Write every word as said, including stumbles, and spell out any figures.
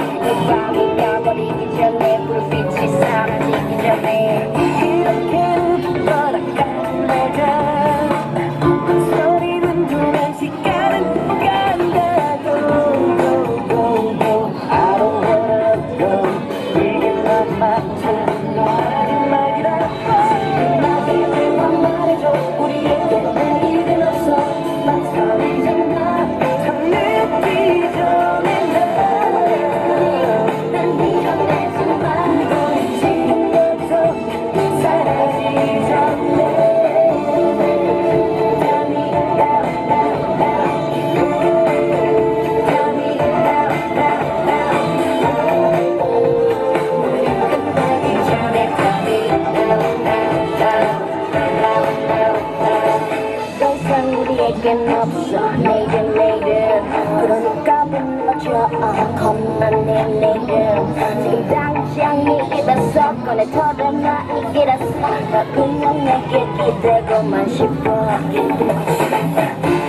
이 밤이 가버리기 전에 불빛이 사라지기 전에 이렇게 돌아가는 날자 소리는 두면 시간은 간다 go go go go I don't wanna go 이게 난 맞지 마지막이라고 마지막이라고 말해줘 우리에게 내일은 없어 난 설레잖아 참 늦기 전에 난 밀어내지만 이건 지금부터 사라지기 전에 Tell me now, now, now Tell me now, now, now 끝나기 전에 Tell me now, now, now, now, now 더 이상 우리에겐 없어 내일은 내일은 그러니까 불러줘 겁나네 내일은 지금 당장 얘기라서 꺼내 털어놔 이기라서 나 그냥 내게 기대고만 싶어